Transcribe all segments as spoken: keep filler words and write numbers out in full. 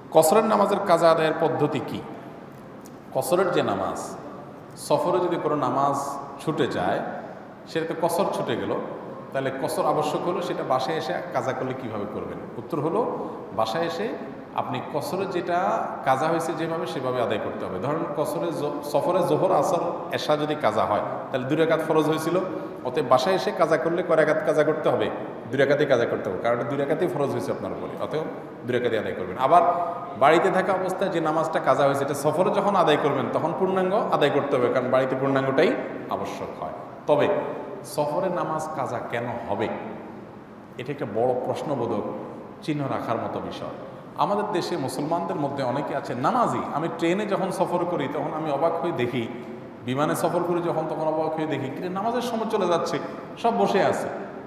কসরের নামাজের কাজা আদায়ের পদ্ধতি কি? কসরের যে নামাজ, সফরে যদি কোনো নামাজ ছুটে যায়, সেটাতে কসর ছুটে গেল, তাহলে কসর আবশ্যক হলো, সেটা বাসায় এসে কাজা করলে কিভাবে করবেন? উত্তর হলো, বাসায় এসে আপনি কসরে যেটা কাজা হয়েছে যেভাবে সেভাবে আদায় করতে হবে। ধরেন কসরে সফরে জোহর আসর এশা যদি কাজা হয়, তাহলে দুই রাকাত ফরজ হয়েছিল, অতএব বাসায় এসে কাজা করলে কয় রাকাত কাজা করতে হবে? দুই রাকাতেই কাজা করতে হবে, কারণ দুই রাকাতেই ফরজ হয়েছে আপনার উপরে, অতএব দুই রাকাতই আদায় করবেন। আবার বাড়িতে থাকা অবস্থায় যে নামাজটা কাজা হয়েছে, এটা সফরে যখন আদায় করবেন তখন পূর্ণাঙ্গ আদায় করতে হবে, কারণ বাড়িতে পূর্ণাঙ্গটাই আবশ্যক হয়। তবে সফরের নামাজ কাজা কেন হবে? এটা একটা বড় প্রশ্নবোধক চিহ্ন রাখার মতো বিষয়। আমাদের দেশে মুসলমানদের মধ্যে অনেকে আছে নামাজি। আমি ট্রেনে যখন সফর করি তখন আমি অবাক হয়ে দেখি, বিমানে সফর করি যখন তখন অবাক হয়ে দেখি, কিন্তু নামাজের সময় চলে যাচ্ছে, সব বসে আছে।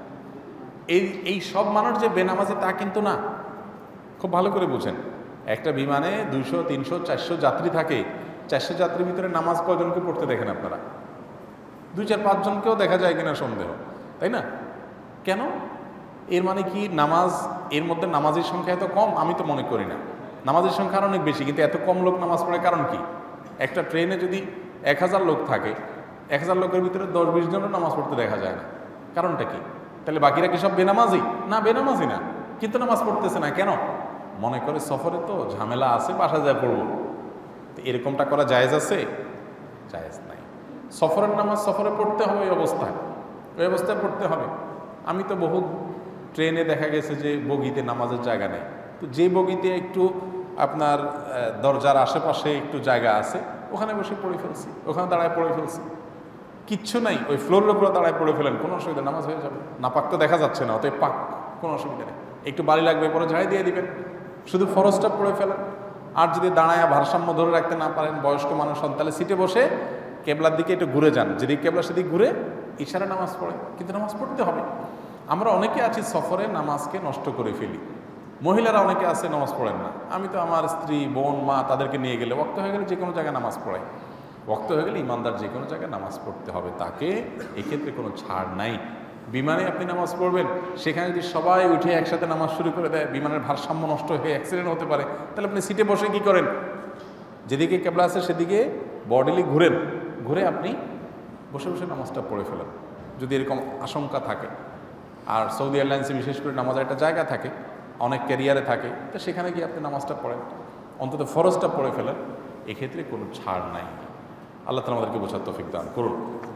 এই এই সব মানুষ যে বেনামাজি তা কিন্তু না, খুব ভালো করে বুঝেন। একটা বিমানে দুইশো তিনশো চারশো যাত্রী থাকে, চারশো যাত্রীর ভিতরে নামাজ কয়জনকে পড়তে দেখেন আপনারা? দুই চার পাঁচজনকেও দেখা যায় কিনা সন্দেহ, তাই না? কেন? এর মানে কি নামাজ, এর মধ্যে নামাজের সংখ্যা এত কম? আমি তো মনে করি না। নামাজের সংখ্যা অনেক বেশি, কিন্তু এত কম লোক নামাজ পড়ে কারণ কি? একটা ট্রেনে যদি এক হাজার লোক থাকে, এক হাজার লোকের ভিতরে দশ বিশ জনও নামাজ পড়তে দেখা যায় না, কারণটা কি? তাহলে বাকিরা কি সব বেনামাজি? না, বেনামাজি না, কিন্তু নামাজ পড়তেছে না কেন? মনে করে সফরে তো ঝামেলা আছে, বাসা যায় পড়বো। তো এরকমটা করা জায়েজ আছে? জায়েজ নাই। সফরের নামাজ সফরে পড়তে হবে, ওই অবস্থায় ওই অবস্থায় পড়তে হবে। আমি তো বহু ট্রেনে দেখা গেছে যে বগিতে নামাজের জায়গা নেই, তো যে বগিতে একটু আপনার দরজার আশেপাশে একটু জায়গা আছে, ওখানে বসে পড়ে ফেলছি, ওখানে দাঁড়ায় পড়ে ফেলছি, কিচ্ছু নাই, ওই ফ্লোরের উপরে দাঁড়ায় পড়ে ফেলেন, কোনো অসুবিধা, নামাজ হয়ে যাবে। না পাক তো দেখা যাচ্ছে না, অতএব পাক, কোনো অসুবিধা নেই। একটু বাড়ি লাগবে, পরে ঝাড়ি দিয়ে দিবেন, শুধু ফরজটা পড়ে ফেলেন। আর যদি দাঁড়ায় ভারসাম্য ধরে রাখতে না পারেন, বয়স্ক মানুষ হন, তাহলে সিটে বসে কেবলার দিকে একটু ঘুরে যান, যেদিকে কেবলা সেদিকে ঘুরে ইশারা নামাজ পড়ে, কিন্তু নামাজ পড়তে হবে। আমরা অনেকে আছি সফরে নামাজকে নষ্ট করে ফেলি। মহিলারা অনেকে আছে নামাজ পড়েন না। আমি তো আমার স্ত্রী, বোন, মা তাদেরকে নিয়ে গেলে, ওয়াক্ত হয়ে গেলে যে কোনো জায়গায় নামাজ পড়াই। ওয়াক্ত হয়ে গেলে ইমানদার যে কোনো জায়গায় নামাজ পড়তে হবে, তাকে এক্ষেত্রে কোনো ছাড় নাই। বিমানে আপনি নামাজ পড়বেন, সেখানে যদি সবাই উঠে একসাথে নামাজ শুরু করে দেয়, বিমানের ভারসাম্য নষ্ট হয়ে অ্যাক্সিডেন্ট হতে পারে। তাহলে আপনি সিটে বসে কি করেন? যেদিকে কেবলা আছে সেদিকে বডিলি ঘুরেন, ঘুরে আপনি বসে বসে নামাজটা পড়ে ফেলেন, যদি এরকম আশঙ্কা থাকে। আর সৌদি এয়ারলাইন্সে বিশেষ করে নামাজের একটা জায়গা থাকে, অনেক ক্যারিয়ারে থাকে, তো সেখানে গিয়ে আপনি নামাজটা পড়েন, অন্তত ফরজটা পড়ে ফেলেন, এক্ষেত্রে কোনো ছাড় নাই। আল্লাহ তাআলা আমাদেরকে বোঝার তৌফিক দান করুন।